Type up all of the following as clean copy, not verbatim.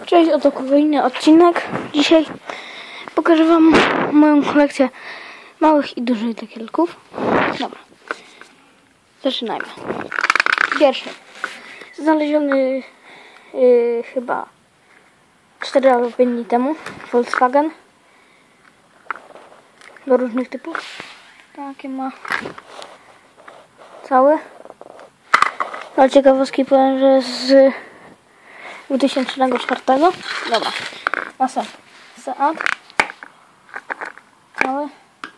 Cześć, oto kolejny odcinek. Dzisiaj pokażę wam moją kolekcję małych i dużych dekielków. Dobra, zaczynajmy. Pierwszy, znaleziony chyba 4 albo 5 dni temu, Volkswagen. Do różnych typów. Takie ma całe. Dla ciekawostki powiem, że z 2004. Dobra. Następny. Seat. Cały.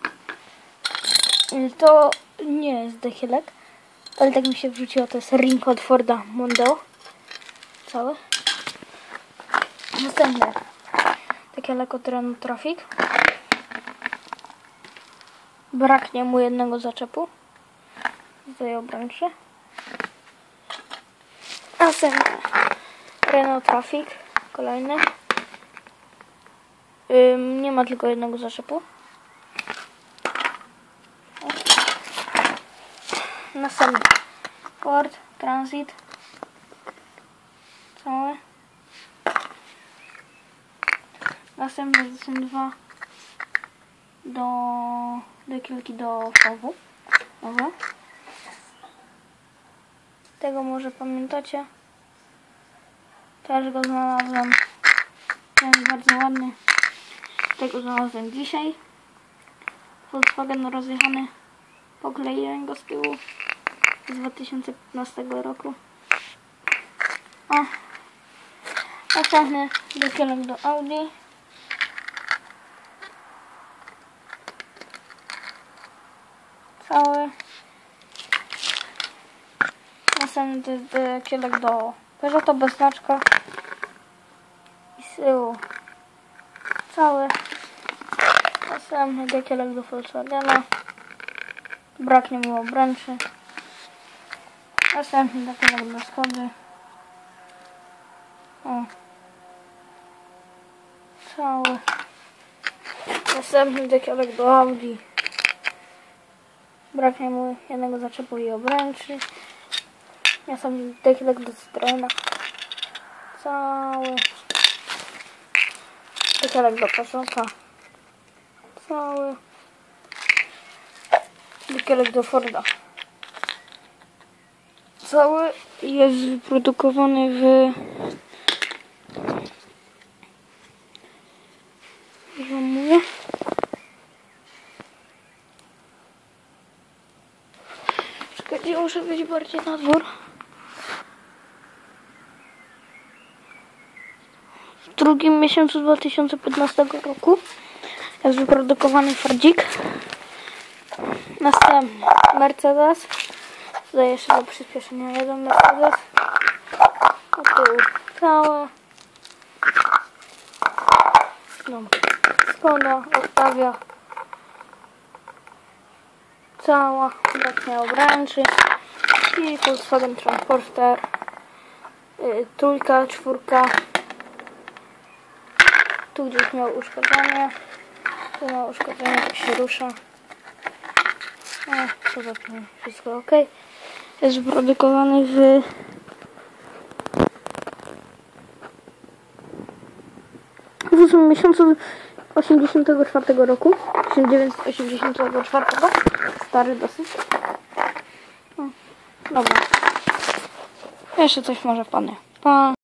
To nie jest dekielek, ale tak mi się wrzuciło. To jest ring od Forda Mondeo. Cały. Następny. Dekielek od Renault Traffic. Braknie mu jednego zaczepu. Tutaj obręczy. Następny. Renault Traffic. Kolejny. Nie ma tylko jednego zaczepu. Następny. Ford Transit. Całe. Następny są dwa dekielki do VW. Tego może pamiętacie. Też go znalazłem. Ten jest bardzo ładny. Tego znalazłem dzisiaj. Volkswagen rozjechany. Pokleiłem go z tyłu. Z 2015 roku. O. Następny dekielek do Audi. Cały. Następny to jest dekielek do Peugeota bez znaczka. I z tyłu. Cały. Następny dekielek do Volkswagena. Braknie mu obręczy. Następny dekielek do Skody. O. Cały. Następny dekielek do Audi. Braknie mu jednego zaczepu i obręczy. Następny dekielek do Citroena. Cały. Dekielek do Peugeota. Cały. Dekielek do Forda. Cały jest wyprodukowany w... Już wam mówię. Czekajcie, muszę wyjść bardziej na dwór. W drugim miesiącu 2015 roku jest wyprodukowany Fordzik. Następny Mercedes. Tutaj jeszcze do przyspieszenia jeden Mercedes. O tyłu całe. No. Skoda, Octavia. Cała. Braknie obręczy. I Volkswagen Transporter. Trójka, czwórka. Tu gdzieś miał uszkodzenie. Tu ma uszkodzenie, tak się rusza. Poza tym wszystko ok. Jest wyprodukowany w 8 miesiącu 84 roku. 1984. Stary dosyć. Dobra. Jeszcze coś może wpadnie. Pa.